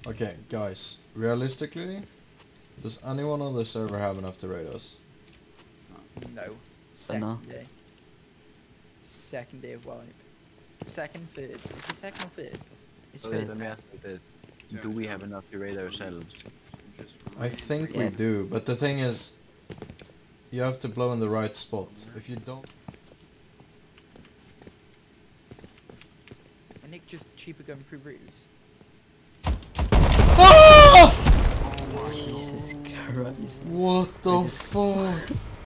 Okay, guys, realistically, does anyone on the server have enough to raid us? No. No. Second day. Second day of wipe. Second, third. Is it second or third? It's So third. let me ask you this. Do we have enough to raid ourselves? I think we Yeah. do, but the thing is, you have to blow in the right spot. If you don't... And Nick just cheaper going through roofs. Ah! Jesus Christ. What the fuck?